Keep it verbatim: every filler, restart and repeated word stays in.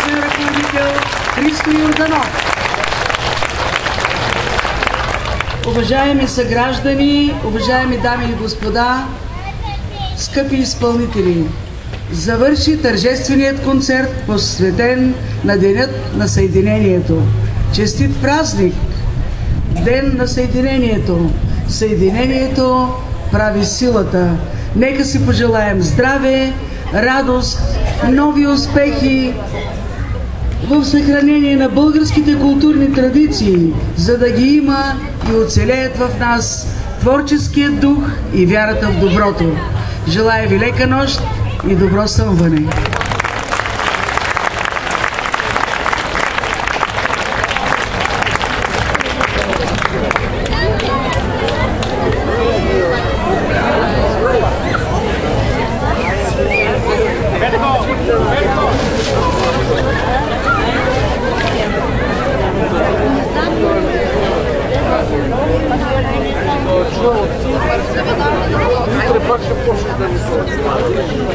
обществен ръководител Христо Йорданов. Уважаеми съграждани, уважаеми дами и господа, скъпи изпълнители, завърши тържественият концерт, посветен на Денят на Съединението. Честит празник! Ден на Съединението! Съединението прави силата. Нека си пожелаем здраве, радост, нови успехи в съхранение на българските културни традиции, за да ги има и оцелеят в нас творческият дух и вярата в доброто. Желая ви лека нощ и добро сънване! Утре пак ще почнеш да ми се